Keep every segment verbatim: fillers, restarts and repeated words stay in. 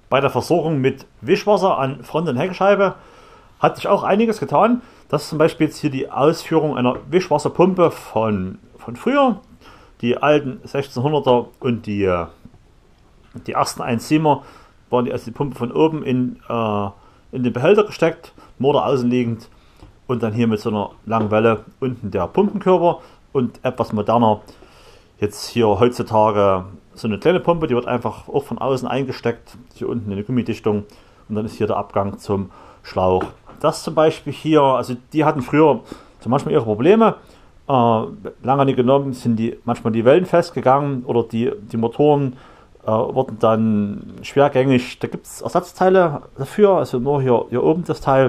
bei der Versorgung mit Wischwasser an Front und Heckscheibe hat sich auch einiges getan. Das ist zum Beispiel jetzt hier die Ausführung einer Wischwasserpumpe von, von früher. Die alten sechzehnhunderter und die, die ersten eins Komma siebener waren die, also die Pumpe von oben in, äh, in den Behälter gesteckt, Motor außenliegend und dann hier mit so einer langen Welle unten der Pumpenkörper und etwas moderner. Jetzt hier heutzutage so eine kleine Pumpe, die wird einfach auch von außen eingesteckt, hier unten in eine Gummidichtung und dann ist hier der Abgang zum Schlauch. Das zum Beispiel hier, also die hatten früher so manchmal ihre Probleme. Äh, lange nicht genommen sind die manchmal die Wellen festgegangen oder die, die Motoren äh, wurden dann schwergängig. Da gibt es Ersatzteile dafür, also nur hier, hier oben das Teil.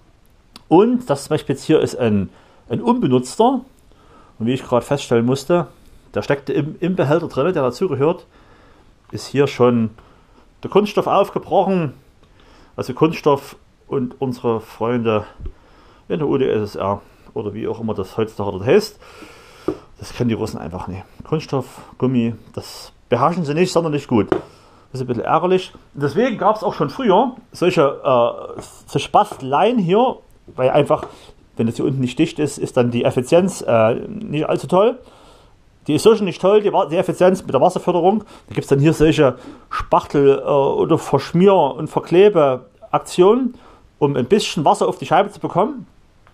Und das zum Beispiel jetzt hier ist ein, ein unbenutzter. Und wie ich gerade feststellen musste, der steckte im, im Behälter drin, der dazugehört, ist hier schon der Kunststoff aufgebrochen. Also Kunststoff und unsere Freunde in der U d S S R oder wie auch immer das heutzutage dort heißt, das kennen die Russen einfach nicht. Kunststoff, Gummi, das beherrschen sie nicht, sondern nicht gut. Das ist ein bisschen ärgerlich. Und deswegen gab es auch schon früher solche, äh, solche Basteleien hier, weil einfach, wenn das hier unten nicht dicht ist, ist dann die Effizienz äh, nicht allzu toll. Die ist so schon nicht toll, die, die Effizienz mit der Wasserförderung. Da gibt es dann hier solche Spachtel- äh, oder Verschmier- und Verklebeaktionen, um ein bisschen Wasser auf die Scheibe zu bekommen.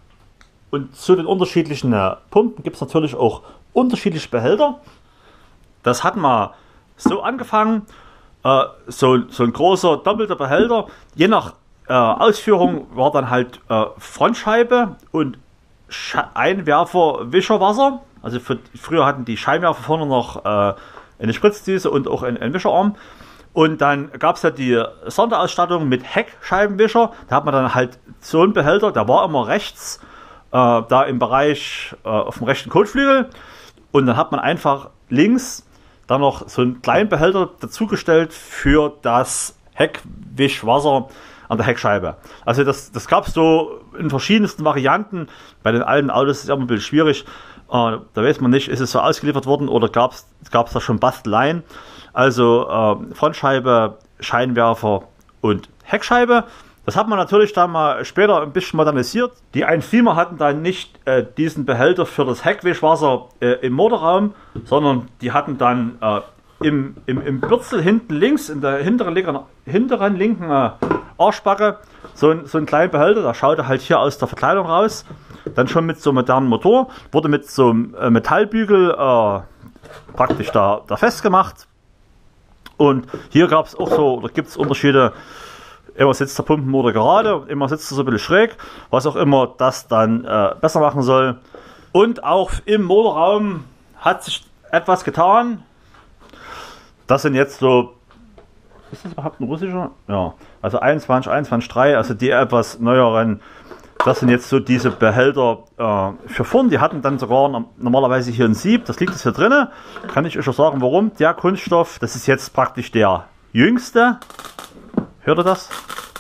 Und zu den unterschiedlichen äh, Pumpen gibt es natürlich auch unterschiedliche Behälter. Das hat mal so angefangen, äh, so, so ein großer doppelter Behälter. Je nach äh, Ausführung war dann halt äh, Frontscheibe und Sch- Einwerfer Wischerwasser. Also für, früher hatten die Scheinwerfer vorne noch äh, eine Spritzdüse und auch einen, einen Wischerarm. Und dann gab es ja die Sonderausstattung mit Heckscheibenwischer. Da hat man dann halt so einen Behälter, der war immer rechts, äh, da im Bereich äh, auf dem rechten Kotflügel. Und dann hat man einfach links dann noch so einen kleinen Behälter dazugestellt für das Heckwischwasser an der Heckscheibe. Also das, das gab es so in verschiedensten Varianten. Bei den alten Autos ist es immer ein bisschen schwierig. Uh, da weiß man nicht, ist es so ausgeliefert worden oder gab es da schon Basteleien. Also uh, Frontscheibe, Scheinwerfer und Heckscheibe. Das hat man natürlich dann mal später ein bisschen modernisiert. Die eins Komma siebener hatten dann nicht äh, diesen Behälter für das Heckwischwasser äh, im Motorraum, sondern die hatten dann äh, im, im, im Bürzel hinten links, in der hinteren, linken, hinteren linken äh, Arschbacke, so, ein, so einen kleinen Behälter. Der schaute halt hier aus der Verkleidung raus. Dann schon mit so einem modernen Motor, wurde mit so einem äh, Metallbügel äh, praktisch da, da festgemacht. Und hier gab es auch so, oder gibt es Unterschiede, immer sitzt der Pumpenmotor gerade, immer sitzt er so ein bisschen schräg, was auch immer das dann äh, besser machen soll. Und auch im Motorraum hat sich etwas getan. Das sind jetzt so, ist das überhaupt ein russischer? Ja, also einundzwanzig, einundzwanzig Komma drei, also die etwas neueren. Das sind jetzt so diese Behälter äh, für vorn. Die hatten dann sogar normalerweise hier ein Sieb. Das liegt jetzt hier drin. Kann ich euch schon sagen, warum. Der Kunststoff, das ist jetzt praktisch der jüngste. Hört ihr das?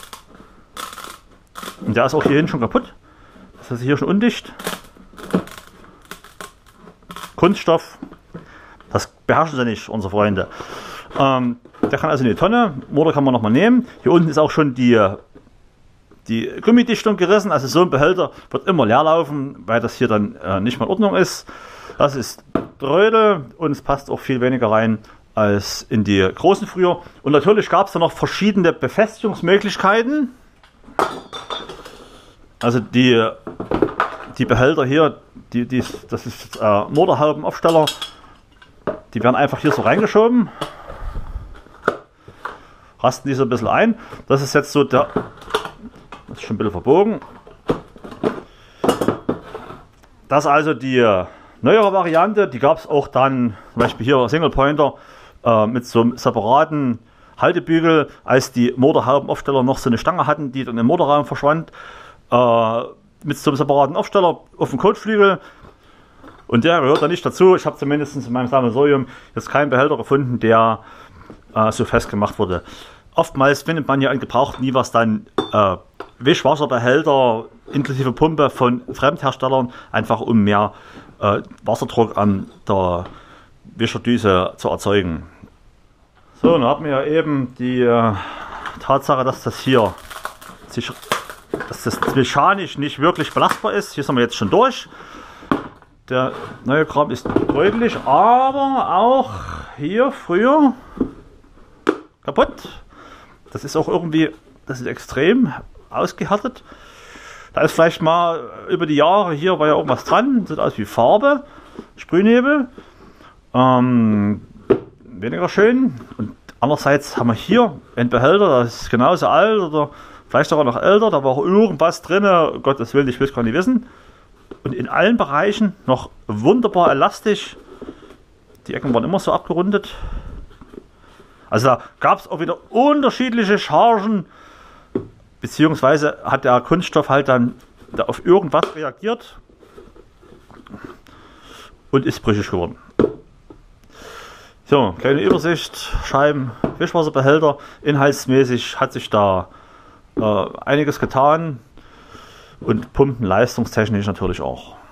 Und der ist auch hier hinten schon kaputt. Das ist hier schon undicht. Kunststoff. Das beherrschen sie nicht, unsere Freunde. Ähm, der kann also in die Tonne. Motor kann man nochmal nehmen. Hier unten ist auch schon die... die Gummidichtung gerissen, also so ein Behälter wird immer leer laufen, weil das hier dann äh, nicht mal in Ordnung ist. Das ist Trödel und es passt auch viel weniger rein als in die großen früher. Und natürlich gab es da noch verschiedene Befestigungsmöglichkeiten. Also die, die Behälter hier, die, die, das ist äh, Motorhaubenaufsteller, die werden einfach hier so reingeschoben. Rasten die so ein bisschen ein. Das ist jetzt so der... Das ist schon ein bisschen verbogen. Das ist also die neuere Variante. Die gab es auch dann, zum Beispiel hier Single Pointer äh, mit so einem separaten Haltebügel, als die Motorhaubenaufsteller noch so eine Stange hatten, die dann im Motorraum verschwand. Äh, mit so einem separaten Aufsteller auf dem Kotflügel. Und der gehört da nicht dazu. Ich habe zumindest in meinem Sammelsurium jetzt keinen Behälter gefunden, der äh, so festgemacht wurde. Oftmals findet man ja in Gebraucht nie was dann äh, Wischwasserbehälter inklusive Pumpe von Fremdherstellern, einfach um mehr äh, Wasserdruck an der Wischerdüse zu erzeugen. So, dann haben wir ja eben die, äh, Tatsache, dass das hier sich, dass das mechanisch nicht wirklich belastbar ist. Hier sind wir jetzt schon durch. Der neue Kram ist deutlich, aber auch hier früher kaputt. Das ist auch irgendwie, das ist extrem ausgehärtet. Da ist vielleicht mal über die Jahre, hier war ja irgendwas dran, sieht aus wie Farbe, Sprühnebel. Ähm, weniger schön. Und andererseits haben wir hier einen Behälter, das ist genauso alt oder vielleicht sogar noch älter, da war irgendwas drin, Gottes Willen, ich will es gar nicht wissen. Und in allen Bereichen noch wunderbar elastisch. Die Ecken waren immer so abgerundet. Also da gab es auch wieder unterschiedliche Chargen, beziehungsweise hat der Kunststoff halt dann da auf irgendwas reagiert und ist brüchig geworden. So, kleine Übersicht, Scheiben, Wischwasserbehälter. Inhaltsmäßig hat sich da äh, einiges getan und Pumpen leistungstechnisch natürlich auch.